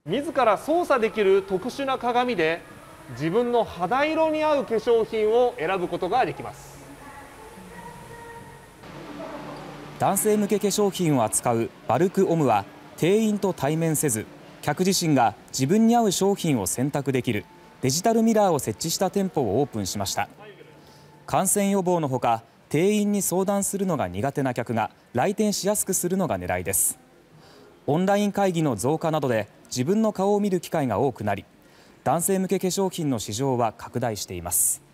自ら操作できる特殊な鏡で自分の肌色に合う化粧品を選ぶことができます。 男性向け化粧品を扱うバルクオムは、店員と対面せず客自身が自分に合う商品を選択できるデジタルミラーを設置した店舗をオープンしました。感染予防のほか、店員に相談するのが苦手な客が来店しやすくするのが狙いです。オンライン会議の増加などで自分の顔を見る機会が多くなり、男性向け化粧品の市場は拡大しています。